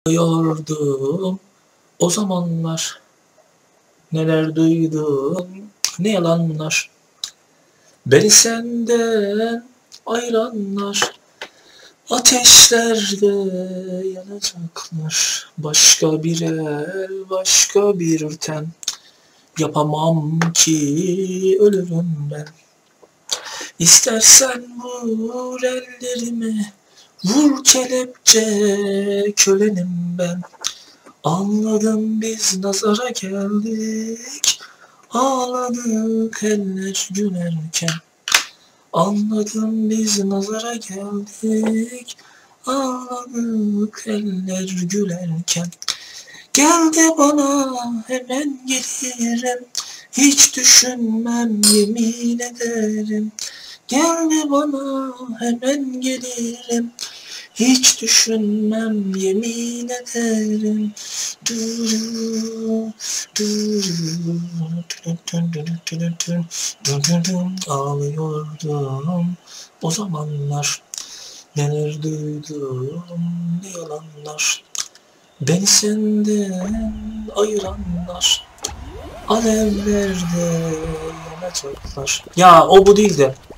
Yordum o zamanlar, neler duydum, ne yalanlar. Beni senden ayıranlar, ateşlerde yanacaklar. Başka bir el, başka bir ten, yapamam ki ölürüm ben. İstersen vur ellerimi, vur kelepçe, kölenim ben. Anladım biz nazara geldik, ağladık eller gülerken. Anladım biz nazara geldik, ağladık eller gülerken. Gel de bana hemen gelirim, hiç düşünmem yemin ederim. Gel de bana hemen gelirim, hiç düşünmem yemin ederim. Ağlıyordum o zamanlar, neler duydum, ne yalanlar. Beni senden ayıranlar, alevlerde yanacaklar. Ya o bu değil de